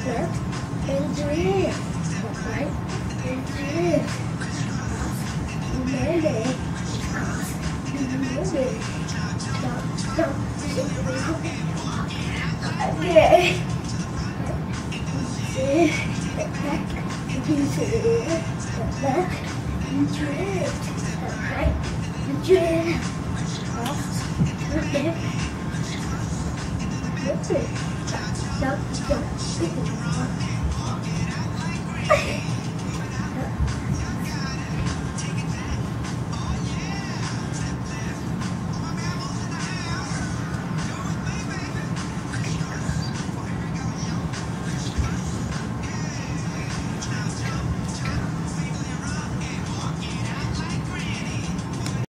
left and drift, right and drift, cross, maybe, cross, maybe, stop, okay, back, left and drift, right and drift, cross, maybe, stop,